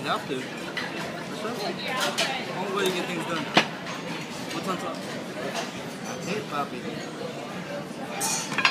have to. For sure. Only way to get things done. What's on top? I hate Poppy.